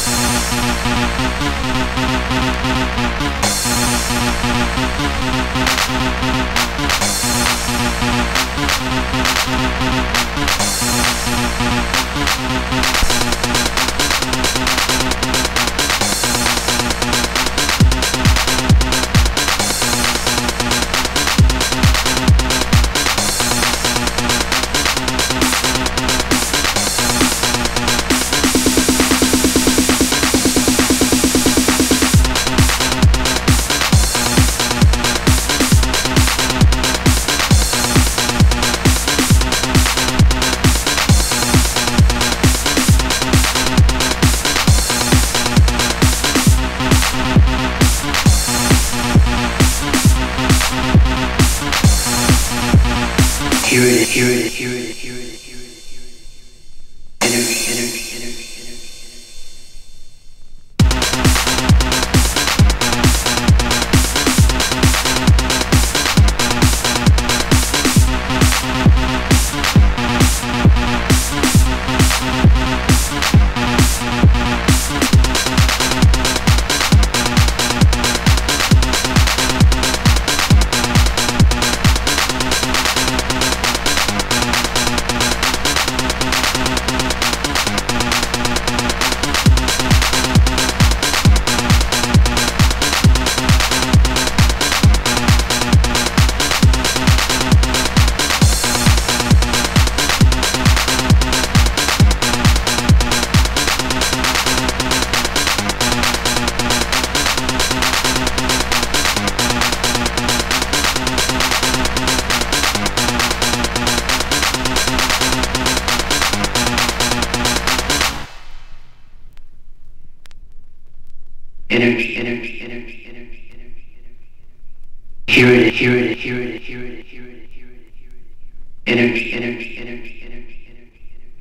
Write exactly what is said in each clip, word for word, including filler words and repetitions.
Hear it, hear it, hear it, hear it, hear it, hear it. Energy, energy, energy, energy. Energy, energy, energy, energy, energy, energy. Hear it, hear it, hear it, hear it, hear it, hear it, hear it. Energy, energy, energy, energy, energy, energy.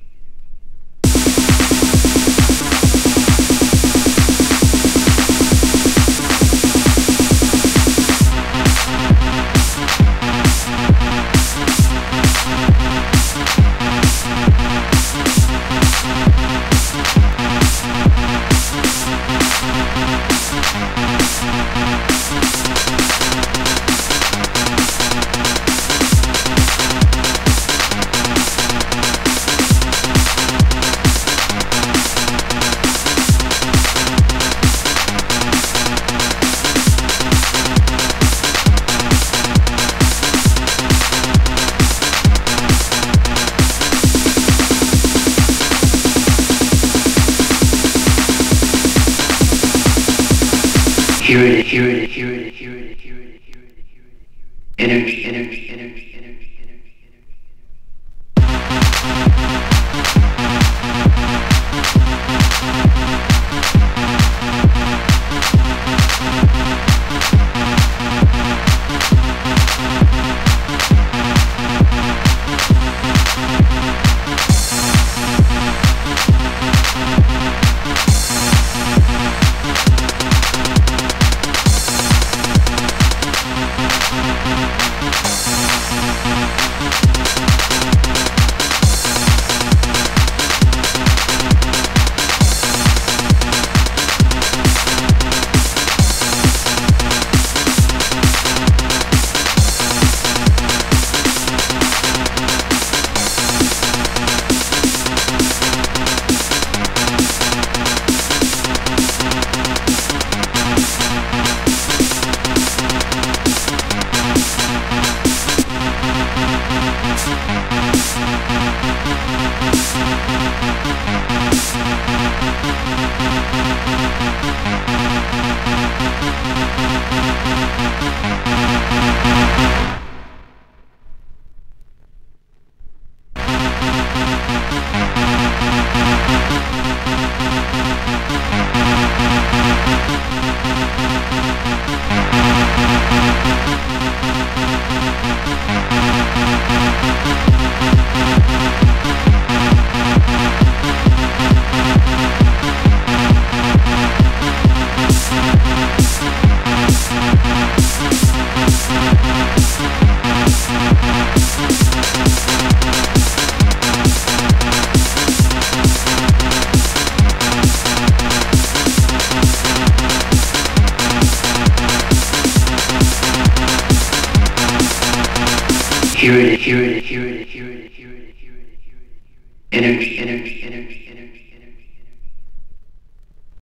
Hear it, hear it, hear it, hear it, hear it, hear it, hear it. Energy, energy, energy, energy, energy, energy. We'll be right back. Hear it, hear it, hear it, hear it, hear it, hear it, hear it, hear it. Energy, energy, energy.